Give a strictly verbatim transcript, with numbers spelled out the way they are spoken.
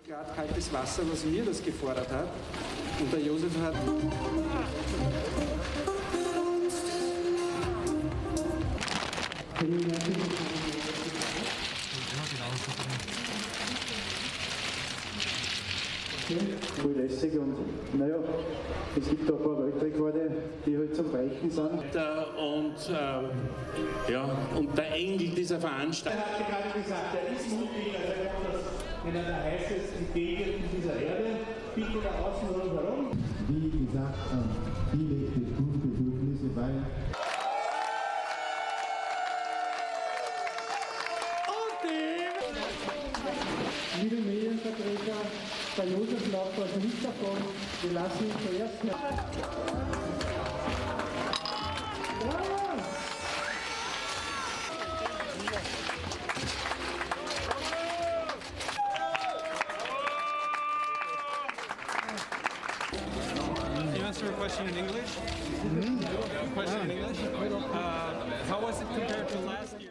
Grad kaltes Wasser, was mir das gefordert hat. Und der Josef hat... Voll lässig und naja, es gibt auch ein paar Weltrekorde, die halt zum Reichen sind. Und, äh, ja, und der Engel dieser Veranstaltung. Er hat gerade gesagt, er ist mutig, also er kommt aus einer der heißesten Gegenden dieser Erde, bitte da außen rundherum. Wie gesagt, viele Kulturbedürfnisse bei. Liebe Medienvertreter, der Josef läuft also nicht davon, wir lassen ihn zuerst mal. You answer a question in English? Mm-hmm. A question in English? Uh, how was it compared to last year?